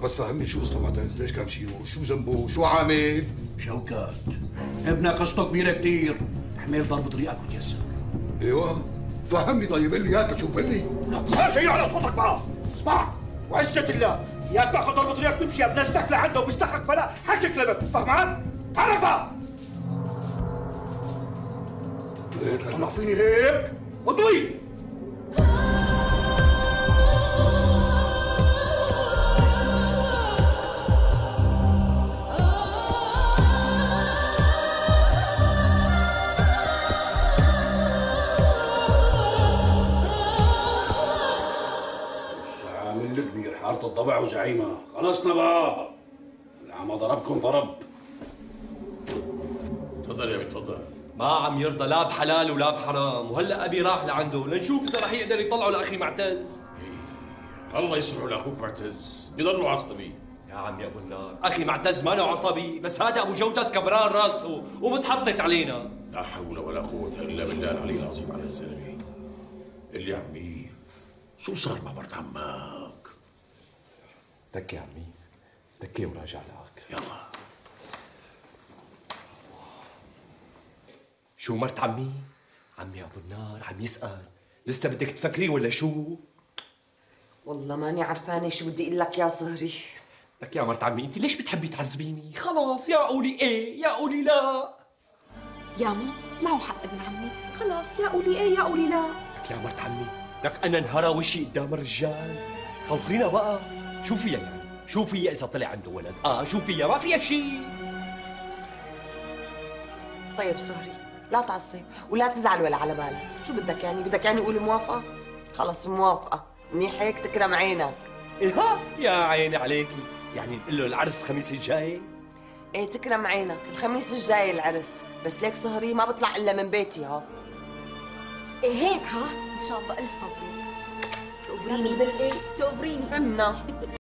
بس فهمني شو قصته معتز؟ ليش كان شيله؟ شو ذنبه؟ شو عامل؟ شوكات، ابنك قصته كبيرة كتير، حمل ضرب طريقك وتيسر. ايوه فهمني طيب، قل لي هات شو قل لي. لا شيء على صوتك بقى، اسمع وعزة الله، يا تاخذ ضرب طريقك تمشي بنزلك لعنده وبيستخرج فلا حشك لبك، فهمان؟ تعرف بقى. طلع فيني هيك وطوي. عامل الكبير حارة الضبع وزعيمة، خلصنا بقى. العمى ضربكم ضرب. تفضل يا ابي تفضل. ما عم يرضى لا بحلال ولا بحرام، وهلا ابي راح لعنده لنشوف اذا رح يقدر يطلعه لاخي معتز. الله يسمعه لاخوك معتز، بضله عصبي. يا عم يا ابو النار، اخي معتز ما له عصبي، بس هذا ابو جودة كبران راسه ومتحطت علينا. لا حول ولا قوة الا بالله العلي العظيم على الزلمة. اللي يا عمي شو صار مع مرت عمك؟ دكي يا عمي، دكي وراجع لك. يلا. شو مرت عمي؟ عمي ابو النار عم يسأل، لسه بدك تفكري ولا شو؟ والله ماني عرفانه شو بدي اقول لك يا صهري. لك يا مرت عمي، انت ليش بتحبي تعذبيني؟ خلاص يا قولي ايه يا قولي لا. يا مو معه حق ابن عمي، خلاص يا قولي ايه يا قولي لا. لك يا مرت عمي، لك انا انهرى وشي قدام الرجال، خلصينا بقى. شو فيها يعني؟ شو فيها اذا طلع عنده ولد؟ شو فيها؟ ما فيها شيء. طيب صهري لا تعصب ولا تزعل ولا على بالك، شو بدك يعني؟ بدك يعني قول موافقة؟ خلص موافقة، منيح هيك تكرم عينك. إيه يا عيني عليكي، يعني نقول له العرس الخميس الجاي؟ ايه تكرم عينك، الخميس الجاي العرس، بس ليك صهري ما بطلع الا من بيتي ها. ايه هيك ها؟ ان شاء الله الف مبروك. تقبريني بالإيه؟ تقبريني فهمنا.